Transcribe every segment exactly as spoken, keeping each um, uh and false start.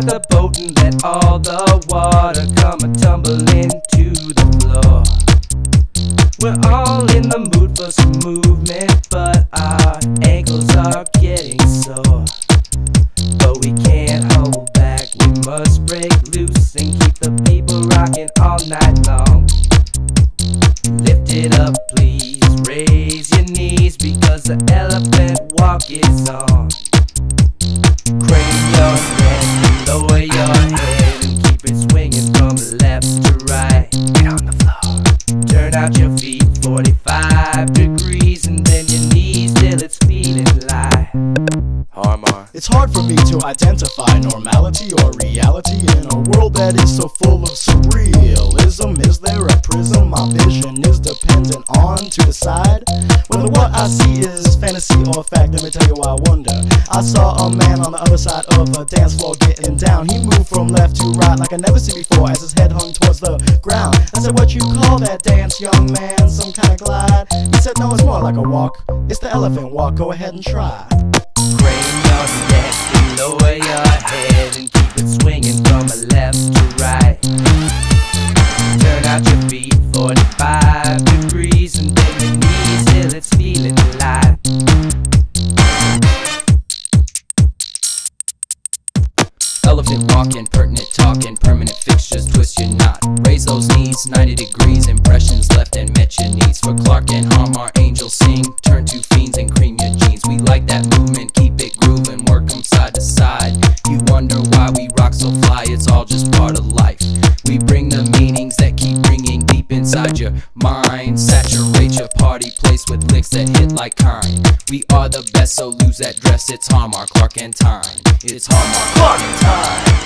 start the boat and let all the water come a tumbling to the floor. We're all in the mood for some movement, but our ankles are getting sore. But we can't hold back, we must break loose and keep the people rocking all night long. Lift it up please, raise your knees, because the elephant walk is on. Crane your neck, lower your head, and keep it swinging from left to right. Get on the floor. Turn out your feet forty-five degrees, and then your knees till it's feeling light. Harmar. It's hard for me to identify normality or reality in a world that is so full of surrealism. Is there a prism? My vision is dependent on to decide whether what I see is fantasy or fact. Let me tell you why I wonder. I saw a man on the other side of a dance floor getting down. He moved from left to right like I never seen before as his head hung towards the ground. I said, what you call that dance, young man? Some kind of glide? He said, no, it's more like a walk. It's the elephant walk. Go ahead and try. Crane your neck and lower your head, and keep it swinging from left to right. Turn out your feet forty-five degrees, and bend your knees till it's feeling light. Elephant walking, pertinent talking, permanent fixtures, twist your knot. Raise those knees, ninety degrees, impressions left and met your needs. For Clark and Harmar, angels sing, turn to fiends and cream your jeans. We like that movement, keep it grooving, work them side to side. You wonder why we rock so fly, it's all just part of life. We bring the meanings that keep ringing deep inside your mind. Saturate your party place with licks that hit like kind. We are the best, so lose that dress. It's Harmar, Clark and Time. It's Harmar, Clark and Time.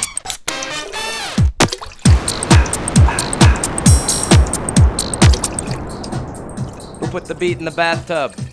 Who put the beat in the bathtub?